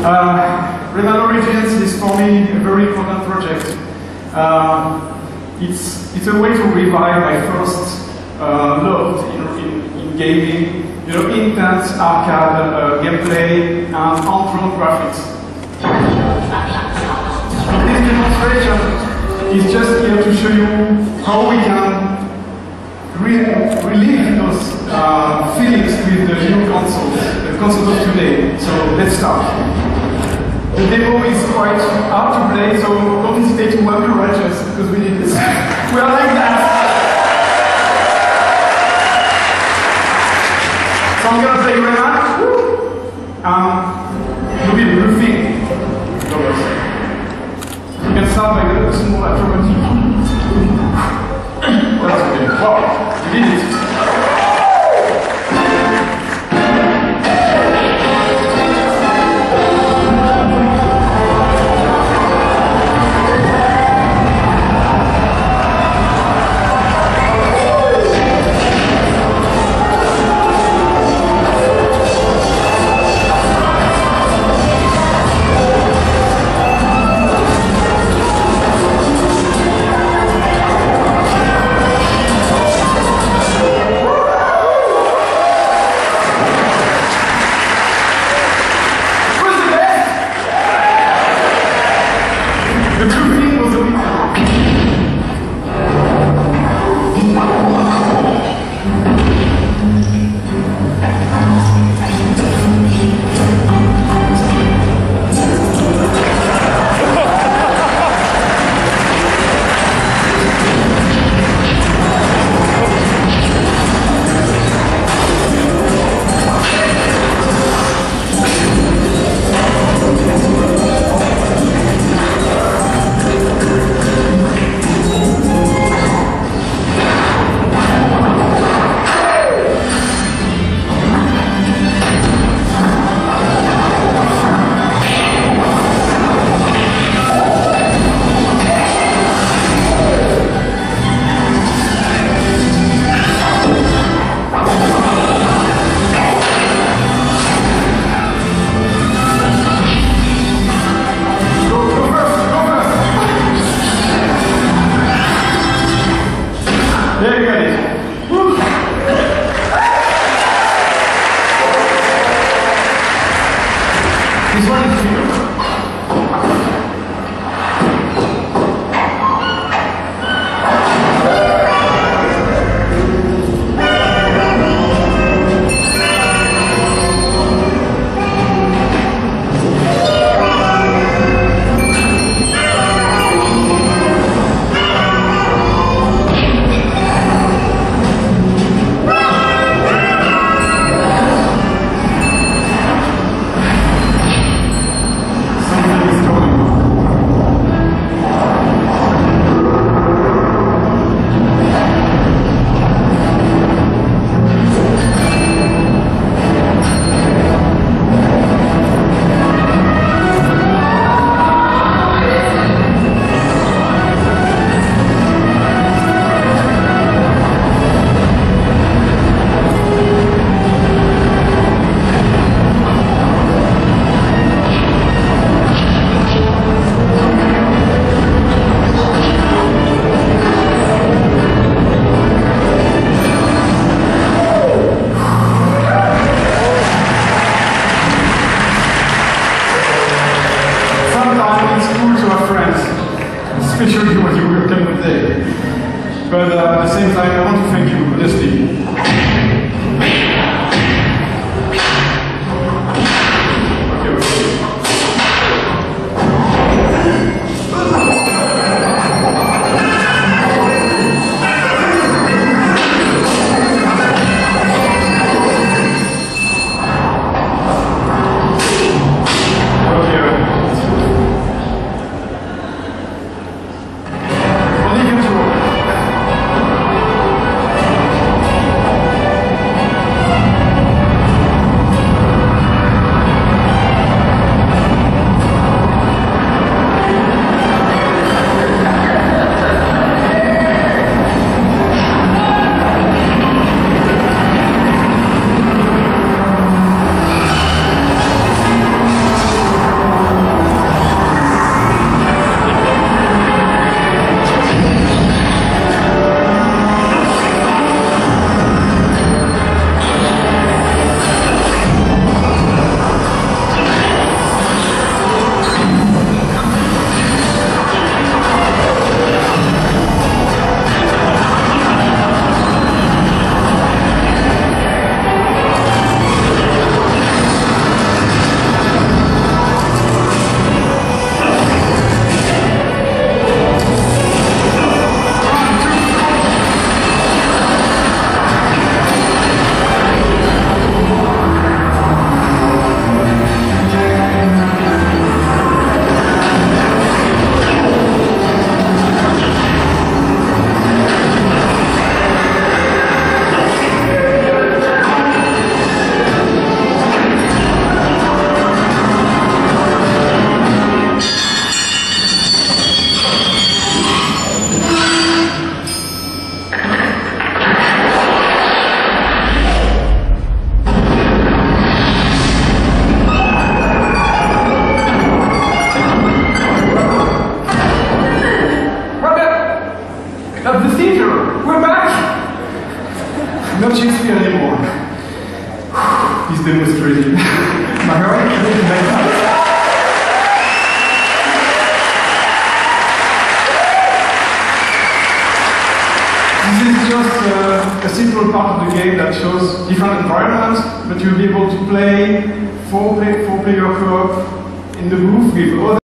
Renal Origins is for me a very important project. It's a way to revive my first love in gaming, you know, intense arcade gameplay and hand-drawn graphics. This demonstration is just here to show you how we can relive those feelings with the new consoles, the consoles of today. So let's start. The demo is quite hard to play, so don't hesitate to work your edges because we need this. We are like that. So I'm gonna play Rayman. You'll be roofing. You can start by a small acrobatic. That's okay. Wow, you did it. Especially when you were coming today. But at the same time, I want to thank you, honestly. demo is crazy. Am I right? This is just a simple part of the game that shows different environments, but you'll be able to play four-player co-op in the booth with other